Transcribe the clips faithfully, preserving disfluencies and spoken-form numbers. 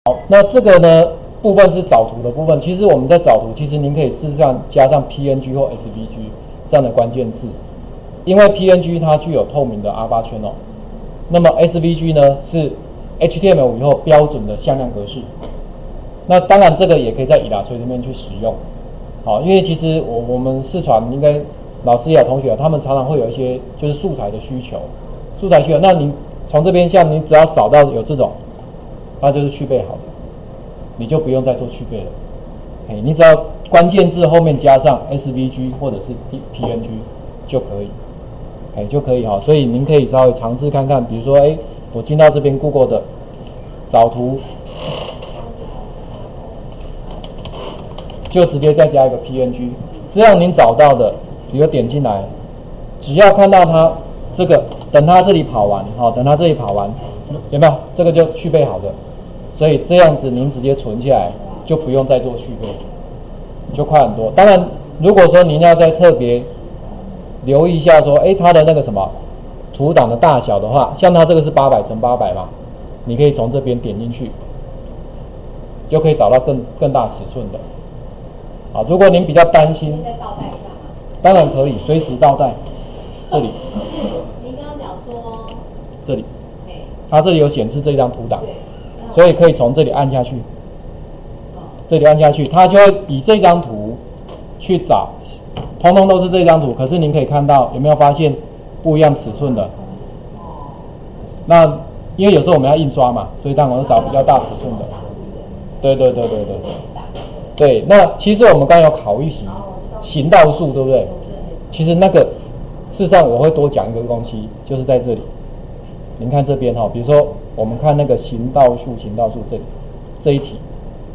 好，那这个呢部分是找图的部分。其实我们在找图，其实您可以事实上加上 P N G 或 S V G 这样的关键字，因为 P N G 它具有透明的 Alpha Channel， 那么 S V G 呢是 H T M L 五以后标准的向量格式。那当然这个也可以在以拉崔这边去使用。好，因为其实我我们视传应该老师也有同学，他们常常会有一些就是素材的需求，素材需求，那您从这边像你只要找到有这种。那就是去背好的，你就不用再做去背了。哎，你只要关键字后面加上 S V G 或者是 P N G 就可以，哎就可以哈。所以您可以稍微尝试看看，比如说，哎，我进到这边 Google 的找图，就直接再加一个 P N G， 这样您找到的，比如点进来，只要看到它这个，等它这里跑完，好，等它这里跑完，有没有？这个就去背好的。所以这样子您直接存下来，就不用再做续背，就快很多。当然，如果说您要再特别留意一下说，哎，它的那个什么图档的大小的话，像它这个是八百乘八百嘛，你可以从这边点进去，就可以找到更更大尺寸的。啊，如果您比较担心， 再倒带一下吗？ 当然可以，随时倒带。这里， 您刚刚讲说， 这里，它这里有显示这张图档。 对。 所以可以从这里按下去，这里按下去，它就会以这张图去找，通通都是这张图。可是您可以看到，有没有发现不一样尺寸的？那因为有时候我们要印刷嘛，所以当然我找比较大尺寸的。对对对对对对。对，那其实我们刚刚有考一题行道树，对不对？其实那个事实上我会多讲一个东西，就是在这里。您看这边哈，比如说我们看那个行道树，行道树这里这一题，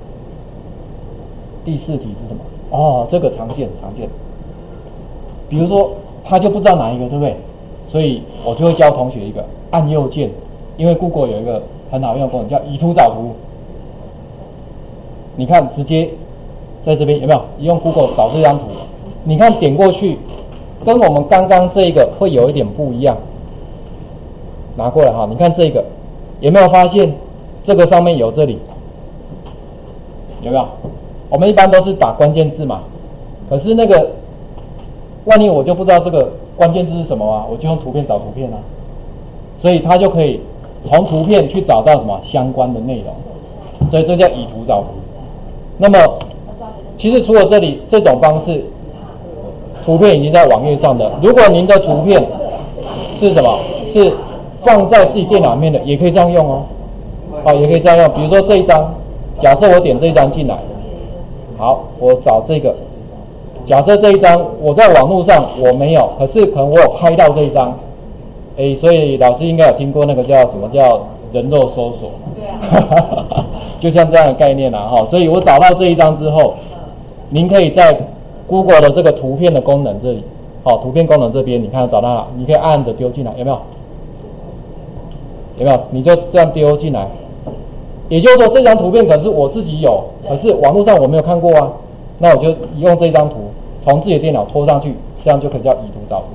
第四题是什么？哦，这个常见常见。比如说他就不知道哪一个，对不对？所以我就会教同学一个按右键，因为 Google 有一个很好用的功能叫以图找图。你看直接在这边有没有用 Google 找这张图？你看点过去，跟我们刚刚这个会有一点不一样。拿过来哈，你看这个有没有发现这个上面有这里有没有？我们一般都是打关键字嘛，可是那个万一我就不知道这个关键字是什么啊，我就用图片找图片啊，所以它就可以从图片去找到什么相关的内容，所以这叫以图找图。那么其实除了这里这种方式，图片已经在网页上的，如果您的图片是什么？是放在自己电脑里面的也可以这样用哦，好，也可以这样用。比如说这一张，假设我点这一张进来，好，我找这个，假设这一张我在网络上我没有，可是可能我有拍到这一张，哎，所以老师应该有听过那个叫什么叫人肉搜索， 对啊， 就像这样的概念啦，哈，所以我找到这一张之后，您可以在 Google 的这个图片的功能这里，好，图片功能这边，你看找到了，你可以按着丢进来，有没有？有没有？你就这样丢进来，也就是说这张图片可是我自己有，可是网络上我没有看过啊。那我就用这张图从自己的电脑拖上去，这样就可以叫以图找图，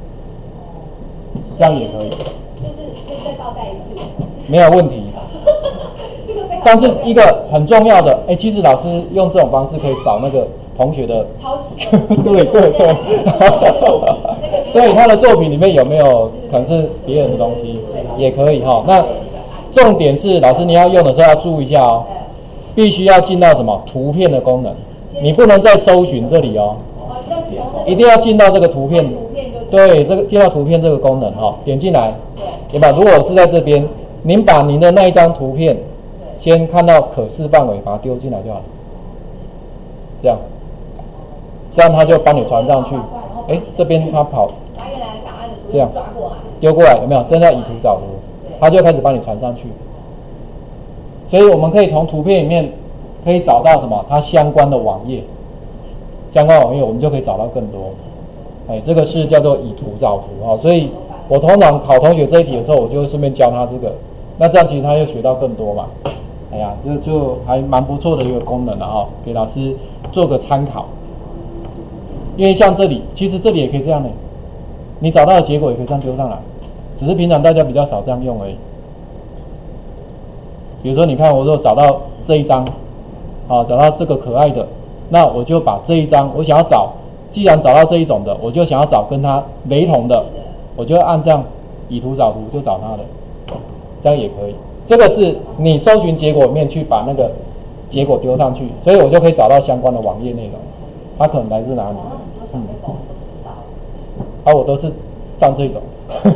这样也可以。 就是就是再倒带一次， 没有问题。但是一个很重要的，哎，其实老师用这种方式可以找那个同学的抄袭。 对对对。所以他的作品里面有没有可能是别人的东西，也可以哈。那重点是老师你要用的时候要注意一下哦，必须要进到什么图片的功能，你不能再搜寻这里哦，一定要进到这个图片。对，这个进到图片这个功能哈，点进来，对吧？如果我是在这边，您把您的那一张图片先看到可视范围，把它丢进来就好了，这样，这样他就帮你传上去。哎，这边他跑，这样丢过来有没有？真的以图找图，他就开始帮你传上去。所以我们可以从图片里面可以找到什么？它相关的网页，相关网页我们就可以找到更多。哎，这个是叫做以图找图哈。所以我通常考同学这一题的时候，我就会顺便教他这个，那这样其实他就学到更多嘛。哎呀，这就还蛮不错的一个功能了哈，给老师做个参考。因为像这里，其实这里也可以这样的，你找到的结果也可以这样丢上来，只是平常大家比较少这样用而已。 比如说，你看我如果找到这一张，好，找到这个可爱的，那我就把这一张我想要找，既然找到这一种的，我就想要找跟它雷同的，我就按这样以图找图就找它的，这样也可以。这个是你搜寻结果里面去把那个结果丢上去，所以我就可以找到相关的网页内容，它可能来自哪里？嗯，啊，我都是照这种。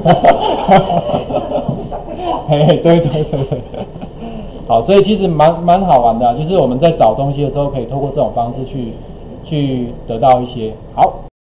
嘿嘿，对对对对。好，所以其实蛮蛮好玩的、啊，就是我们在找东西的时候，可以透过这种方式去去得到一些好。